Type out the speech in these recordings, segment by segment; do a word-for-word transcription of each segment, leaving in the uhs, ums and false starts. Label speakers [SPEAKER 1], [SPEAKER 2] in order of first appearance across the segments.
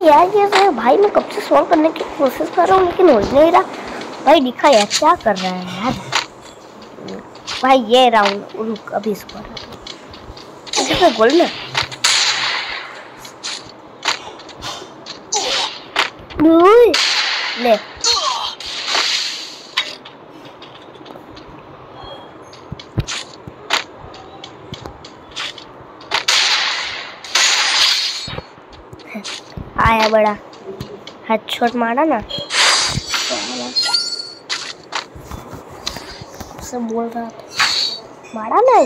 [SPEAKER 1] यार ये तो भाई मैं कब से सॉल्व करने की कोशिश कर रहा हूँ लेकिन हो नहीं रहा। भाई दिखा यार क्या कर रहा है यार भाई। ये राउंड रुक अभी इसको इसमें गोल में ले आया बड़ा हेडशॉट मारा ना सब बोल रहा था मारा ना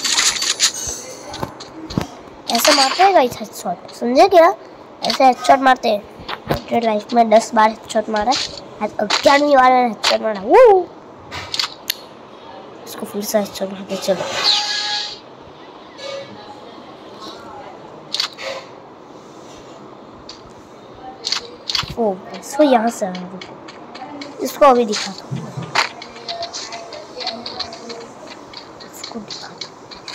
[SPEAKER 1] ऐसे मारते हैं गाइस हेडशॉट समझे क्या? ऐसे हेडशॉट मारते हैं। अपने लाइफ में दस बार हेडशॉट मारा है ग्यारहवीं बार हेडशॉट मारा वो इसको फिर से हेडशॉट मारते चलो। ओ इसको यहाँ से आना इसको अभी दिखा दो इसको दिखा दो।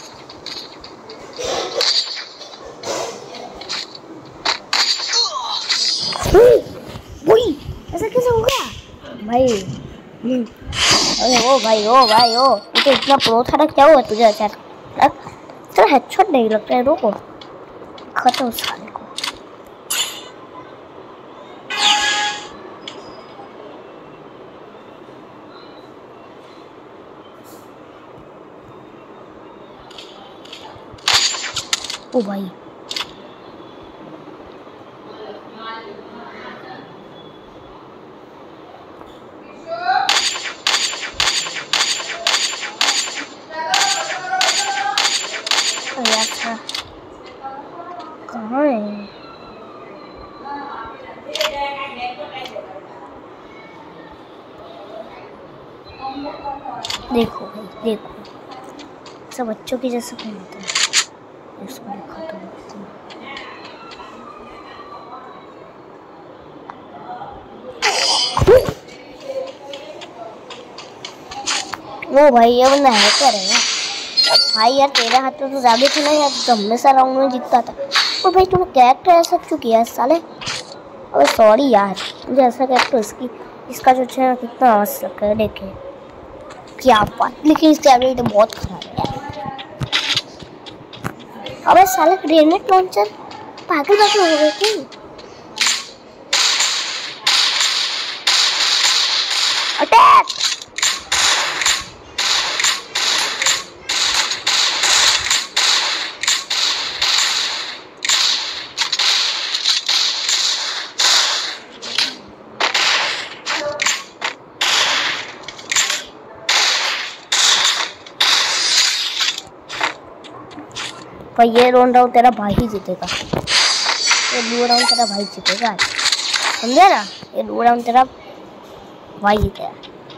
[SPEAKER 1] वही ऐसा कैसे हो गया भाई? अरे ओ भाई ओ भाई ओ ये तो इतना प्रो था ना क्या हुआ तुझे अचानक? चल हेडशॉट नहीं लगता है रुको खत्म साले को। ओ भाई कहाँ है? देखो भाई देखो सब बच्चों की जैसे पहनते हैं इसको देखो तो वो भाई ये बंदा है क्या रहेगा भाई यार तेरे हाथ में तो ज़्यादा थी ना यार तो हमेशा राउंड में जीतता था। और भाई तूने कैरेक्टर ऐसा क्यों किया साले? अरे सॉरी यार मुझे ऐसा कैरेक्टर इसकी इसका जो है कितना आवश्यक है देखे क्या बात लेकिन इसकी एबिलिटी बहुत खराब है यार। अबे साले ग्रेनेड लॉन्चर पागल पागल हो गए थे। अटैक पर ये राउंड राउंड तेरा भाई ही जीतेगा। ये दो राउंड तेरा भाई जीतेगा समझे ना? ये दो राउंड तेरा भाई जीतेगा।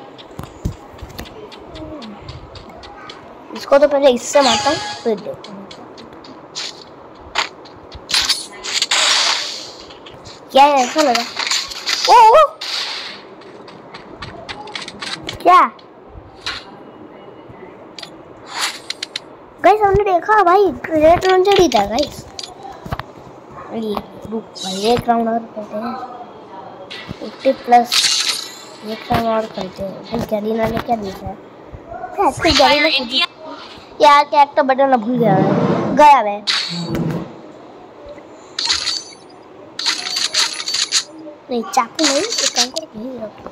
[SPEAKER 1] इसको तो पहले इससे मारता हूँ फिर देखो क्या है ऐसा लगा। ओ, ओ क्या गाइस हमने देखा भाई ग्रेनेड लॉन्चर ही था गाइस। ये रुक भाई एक राउंड और करते हैं फिफ्टी प्लस एक राउंड और करते हैं। भाई गरीना ने क्या दिया है क्या इसको गरीना यार कैरेक्टर बदलना भूल गया है गया है। नहीं चाकू नहीं एक काम कर नहीं रखो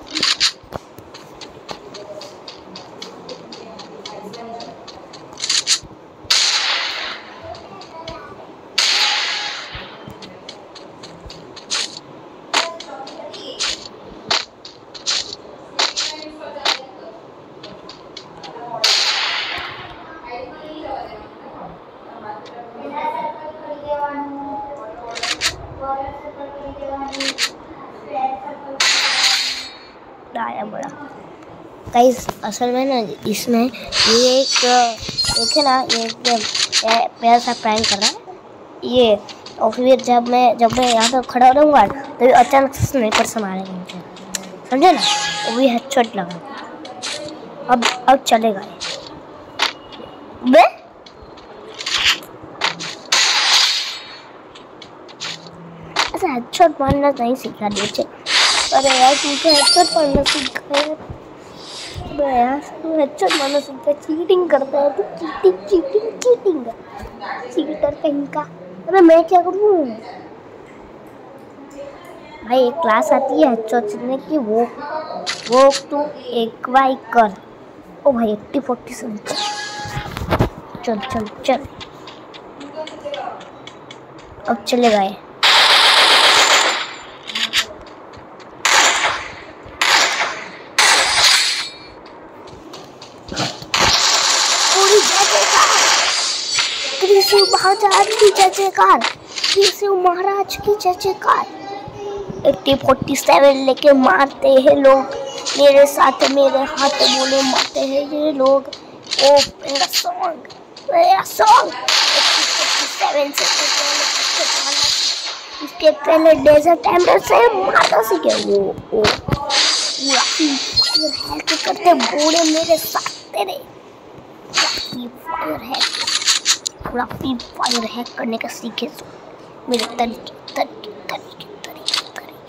[SPEAKER 1] आया बड़ा गाइस असल में ना इसमें ये एक देखे ना ये प्यार सा प्रैंक कर रहा है ये और फिर जब मैं जब मैं यहाँ पे खड़ा रहूँगा तो अचानक से स्नाइपर से मारेगा मुझे समझे ना? वो भी हेडशॉट लगा अब अब चलेगा बे ऐसा हेडशॉट मारना नहीं सीखा नीचे। अरे यार तू तो हेडशॉट मारना सीखा है यार, तू हेडशॉट मारना सीखा, चीटिंग करता है तू, चीटिंग चीटिंग चीटिंग चीटर कहीं का। अरे मैं क्या करूँ भाई, एक क्लास आती है हेडशॉट सीखने की, वो वो तू एक बार कर। ओ भाई एट्टी फोर्टी से चल चल चल, अब चले गए। त्रिशूल महाराज की जयकार, त्रिशूल महाराज की जयकार। एट्टी फोर्टी सेवन लेके मारते हैं लोग मेरे साथ, मेरे हाथ बोले मारते हैं ये लोग। ओ मेरा सॉन्ग, मेरा सॉन्ग एट्टी फोर्टी सेवन से इसके पहले डेजर्ट एमरल्ड से मारना सीखे वो ओ पूरा हैक करते बोले मेरे साथ तेरे फायर हैक, पूरा फ्री फायर हैक करने का सीखे मेरे तरीके तरीके तरीके तरीके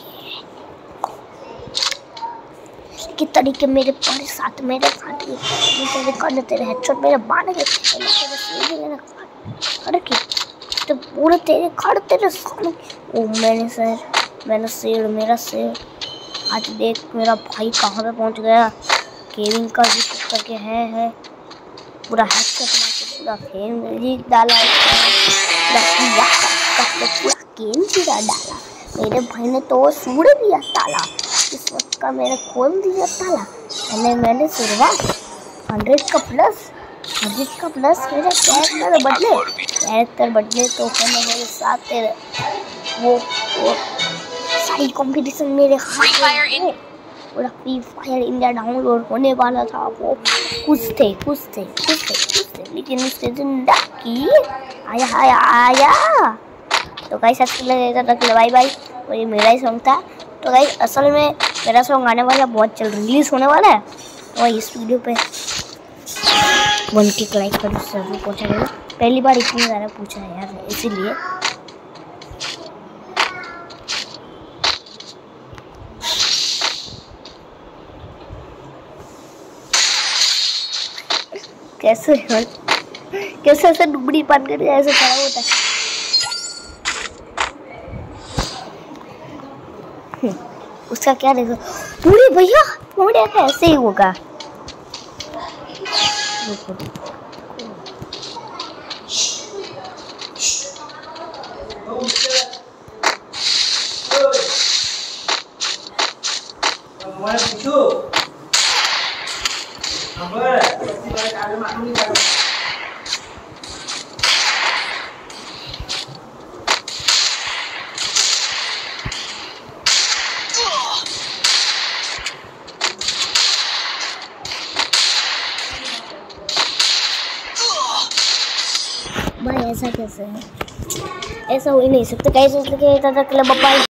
[SPEAKER 1] तरीके के तरीके मेरे पड़े साथ, मेरे साथ तेरे करने तेरे हेडशॉट मेरे बाण के तेरे सीधे मेरा अरे कि तो पूरे तेरे खड़ तेरे सामने। ओ मैंने सर मैंने शेर, मेरा शेर आज देख मेरा भाई कहाँ पे पहुँच गया। गेमिंग का भी करके है है पूरा हेडशॉट मार के पूरा फेम जीत डाला, पूरा पूरा गेम जीता डाला। मेरे भाई ने तो सूड़ दिया ताला, इस वक्त का मैंने खोल दिया ताला। मैंने मैंने शुरुआत हंड्रेड का प्लस हंड्रेड का प्लस मेरे कैरेक्टर बदले कैरेक्टर बदले तो मैंने मेरे साथ तेरे वो वो सारी कंपटीशन मेरे हाथ में। पूरा फ्री फायर इंडिया डाउनलोड होने वाला था, वो कुछ थे कुछ थे कुछ थे कुछ थे लेकिन उससे जिंदा की आया आया आया। तो गाइस अच्छा लगेगा तो बाय बाय। और ये मेरा ही सॉन्ग था। तो गाइस असल में मेरा सॉन्ग आने वाला बहुत जल्द रिलीज होने वाला है, और इस वीडियो पे वन के लाइक कर जरूर पहुँचा देना। पहली बार इतनी ज़्यादा पूछा है यार, इसीलिए कैसे कैसे ऐसे डुबड़ी पान कर ऐसे खड़ा होता है। उसका क्या देखो पूरी भैया पूरे ऐसे ही होगा। भाई ऐसा कैसे है, ऐसा हो ही नहीं सकता। कैसे इसलिए